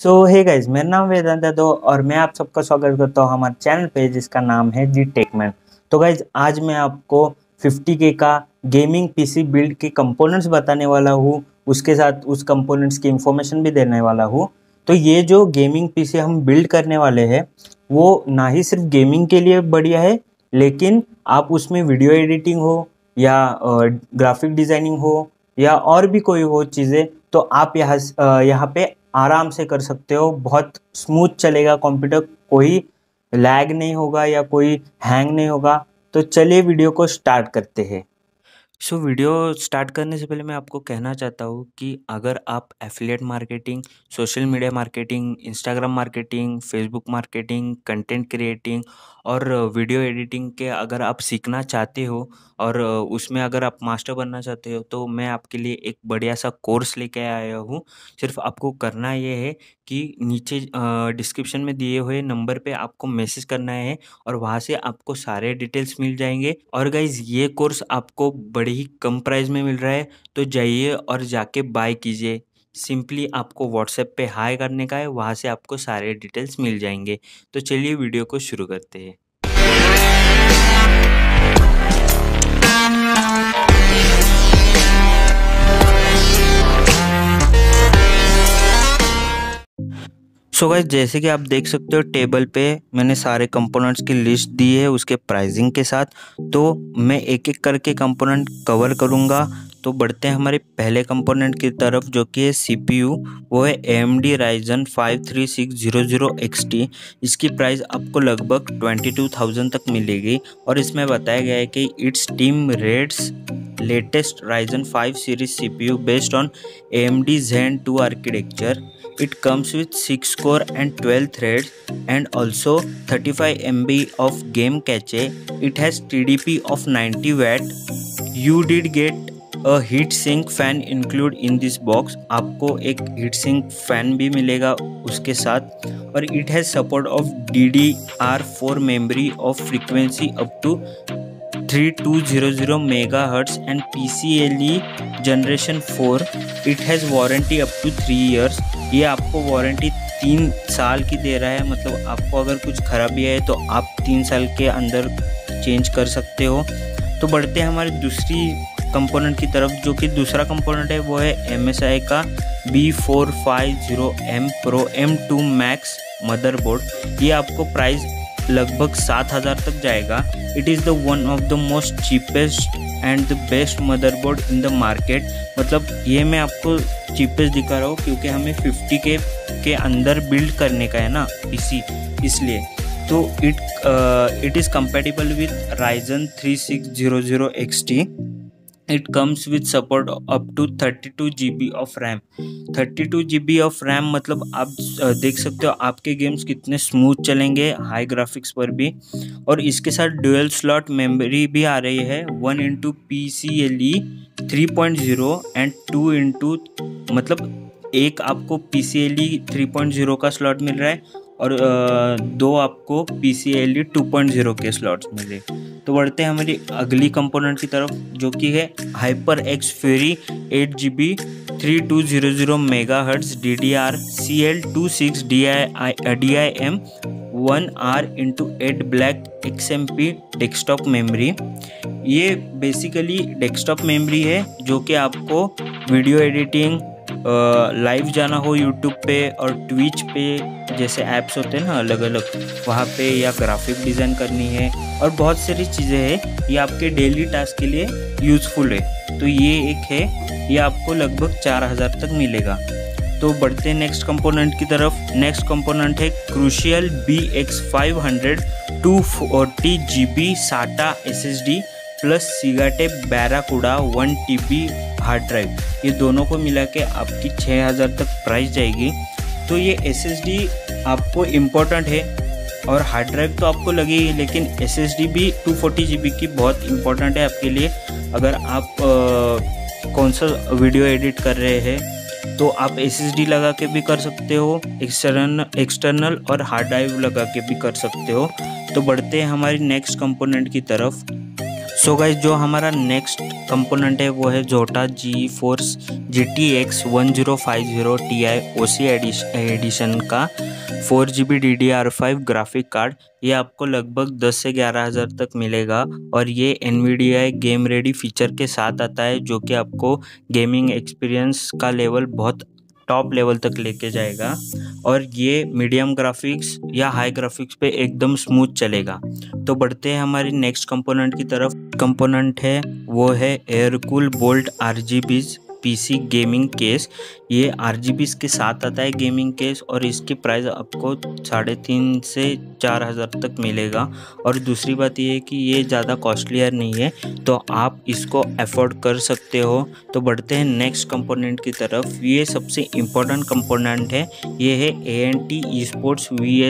सो hey guys, मेरा नाम वेदांत है और मैं आप सबका स्वागत करता हूँ हमारे चैनल पे जिसका नाम है दी टेकमैन। तो गाइस, आज मैं आपको 50K का गेमिंग पीसी बिल्ड के कंपोनेंट्स बताने वाला हूँ, उसके साथ उस कंपोनेंट्स की इंफॉर्मेशन भी देने वाला हूँ। तो ये जो गेमिंग पीसी हम बिल्ड करने वाले हैं वो ना ही सिर्फ गेमिंग के लिए बढ़िया है, लेकिन आप उसमें वीडियो एडिटिंग हो या ग्राफिक डिज़ाइनिंग हो या और भी कोई हो चीज़ें, तो आप यहाँ पे आराम से कर सकते हो। बहुत स्मूथ चलेगा कंप्यूटर, कोई लैग नहीं होगा या कोई हैंग नहीं होगा। तो चलिए वीडियो को स्टार्ट करते हैं। वीडियो स्टार्ट करने से पहले मैं आपको कहना चाहता हूँ कि अगर आप affiliate marketing, social media marketing, Instagram marketing, Facebook marketing, content creating और वीडियो एडिटिंग के अगर आप सीखना चाहते हो और उसमें अगर आप मास्टर बनना चाहते हो, तो मैं आपके लिए एक बढ़िया सा कोर्स लेके आया हूँ। सिर्फ आपको करना ये है कि नीचे डिस्क्रिप्शन में दिए हुए नंबर पे आपको मैसेज करना है और वहाँ से आपको सारे डिटेल्स मिल जाएंगे। और गाइज, ये कोर्स आपको बड़े ही कम प्राइस में मिल रहा है, तो जाइए और जाके बाय कीजिए। सिंपली आपको व्हाट्सएप पे हाई करने का है, वहाँ से आपको सारे डिटेल्स मिल जाएंगे। तो चलिए वीडियो को शुरू करते हैं। सो गाइस, जैसे कि आप देख सकते हो टेबल पे मैंने सारे कंपोनेंट्स की लिस्ट दी है उसके प्राइसिंग के साथ। तो मैं एक एक करके कंपोनेंट कवर करूँगा। तो बढ़ते हैं हमारे पहले कंपोनेंट की तरफ, जो कि है CPU। वो है AMD Ryzen 5 3600 XT। इसकी प्राइस आपको लगभग 22,000 तक मिलेगी और इसमें बताया गया है कि it's team red's latest Ryzen 5 series CPU based on AMD Zen 2 architecture. It comes with 6 core and 12 threads and also 35 MB of game cache. It has TDP of 90 watt. You did get a heat sink fan include in this box. आपको एक heat sink fan भी मिलेगा उसके साथ। और it has support of DDR4 memory of frequency up to 3200 MHz and PCIe generation 4. It has warranty up to 3 years. ये आपको warranty 3 साल की दे रहा है, मतलब आपको अगर कुछ खराबी है तो आप 3 साल के अंदर चेंज कर सकते हो। तो बढ़ते हैं हमारे दूसरी कंपोनेंट की तरफ, जो कि दूसरा कंपोनेंट है वो है MSI का B450M Pro M2 Max motherboard. ये आपको प्राइस लगभग 7,000 तक जाएगा। It is the one of the most cheapest and the best motherboard in the market. मतलब ये मैं आपको चीपेस्ट दिखा रहा हूँ क्योंकि हमें 50K के अंदर बिल्ड करने का है ना पीसी, इसलिए। तो it is compatible with Ryzen 3600 XT। It comes with support up to 32 GB of RAM। 32 GB of RAM मतलब आप देख सकते हो आपके गेम्स कितने स्मूथ चलेंगे हाई ग्राफिक्स पर भी। और इसके साथ डुअल स्लॉट मेमोरी भी आ रही है, 1 PCIe 3.0 एंड 2 मतलब एक आपको PCIe 3.0 का स्लॉट मिल रहा है और 2 आपको PCIe 2.0 के स्लॉट्स मिले। तो बढ़ते हैं हमारी अगली कंपोनेंट की तरफ, जो कि है HyperX Fury 8GB 3200 MHz DDR-CL26 DIMM 1R/8 Black XMP desktop memory. ये बेसिकली डेस्कटॉप मेमोरी है जो कि आपको वीडियो एडिटिंग, लाइव जाना हो यूट्यूब पे और ट्विच पे जैसे ऐप्स होते हैं ना अलग अलग, वहाँ पे, या ग्राफिक डिज़ाइन करनी है और बहुत सारी चीज़ें हैं, ये आपके डेली टास्क के लिए यूज़फुल है। तो ये एक है, ये आपको लगभग 4,000 तक मिलेगा। तो बढ़ते हैं नेक्स्ट कंपोनेंट की तरफ। नेक्स्ट कंपोनेंट है Crucial BX500 240GB SATA SSD plus Seagate Barracuda 1 TB hard drive. ये दोनों को मिला के आपकी 6,000 तक प्राइस जाएगी। तो ये SSD आपको इम्पोर्टेंट है और हार्ड ड्राइव तो आपको लगेगी, लेकिन SSD भी 240GB की बहुत इम्पोर्टेंट है आपके लिए। अगर आप कौन सा वीडियो एडिट कर रहे हैं तो आप SSD लगा के भी कर सकते हो, एक्सटर्नल और हार्ड ड्राइव लगा के भी कर सकते हो। तो बढ़ते हैं हमारी नेक्स्ट कंपोनेंट की तरफ। सो गाइज जो हमारा नेक्स्ट कंपोनेंट है वो है जोटा GeForce GTX 1050 Ti OC edition का 4GB DDR5 ग्राफिक कार्ड। ये आपको लगभग 10 से 11 हज़ार तक मिलेगा और ये NVIDIA गेम रेडी फीचर के साथ आता है, जो कि आपको गेमिंग एक्सपीरियंस का लेवल बहुत टॉप लेवल तक लेके जाएगा और ये मीडियम ग्राफिक्स या हाई ग्राफिक्स पे एकदम स्मूथ चलेगा। तो बढ़ते हैं हमारी नेक्स्ट कंपोनेंट की तरफ। कंपोनेंट है वो है Aircool bolt RGBs PC gaming case. ये RGBs के साथ आता है गेमिंग केस और इसकी प्राइस आपको 3.5 से 4 हज़ार तक मिलेगा। और दूसरी बात ये है कि ये ज़्यादा कॉस्टलियर नहीं है, तो आप इसको अफोर्ड कर सकते हो। तो बढ़ते हैं नेक्स्ट कंपोनेंट की तरफ। ये सबसे इम्पोर्टेंट कंपोनेंट है, ये है ANT Esports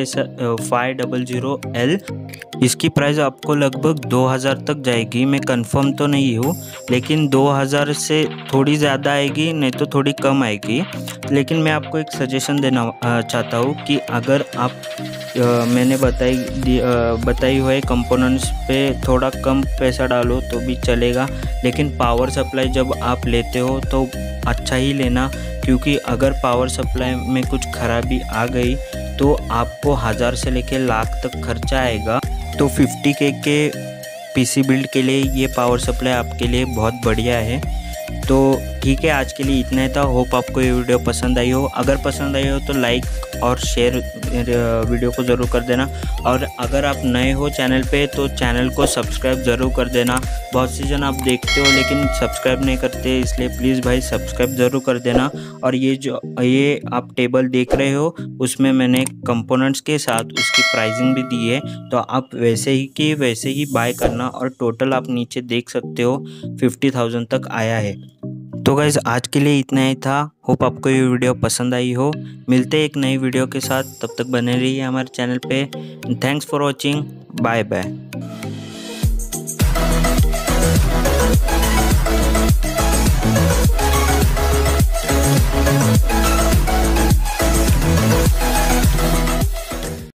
VS500L। इसकी प्राइस आपको लगभग 2000 तक जाएगी। मैं कंफर्म तो नहीं हूँ, लेकिन 2000 से थोड़ी ज़्यादा आएगी, नहीं तो थोड़ी कम आएगी। लेकिन मैं आपको एक सजेशन देना चाहता हूँ कि अगर आप मैंने बताई हुए कंपोनेंट्स पे थोड़ा कम पैसा डालो तो भी चलेगा, लेकिन पावर सप्लाई जब आप लेते हो तो अच्छा ही लेना, क्योंकि अगर पावर सप्लाई में कुछ खराबी आ गई तो आपको 1000 से लेकर लाख तक खर्चा आएगा। तो 50K के PC बिल्ड के लिए ये पावर सप्लाई आपके लिए बहुत बढ़िया है। तो ठीक है, आज के लिए इतना ही था। होप आपको ये वीडियो पसंद आई हो। अगर पसंद आई हो तो लाइक और शेयर वीडियो को ज़रूर कर देना, और अगर आप नए हो चैनल पे तो चैनल को सब्सक्राइब ज़रूर कर देना। बहुत सी जन आप देखते हो लेकिन सब्सक्राइब नहीं करते, इसलिए प्लीज़ भाई सब्सक्राइब ज़रूर कर देना। और ये आप टेबल देख रहे हो, उसमें मैंने कंपोनेंट्स के साथ उसकी प्राइसिंग भी दी है, तो आप वैसे ही बाय करना। और टोटल आप नीचे देख सकते हो 50,000 तक आया है। तो गाइज़ आज के लिए इतना ही था। होप आपको ये वीडियो पसंद आई हो। मिलते हैं एक नई वीडियो के साथ, तब तक बने रहिए हमारे चैनल पे। Thanks for watching, bye bye.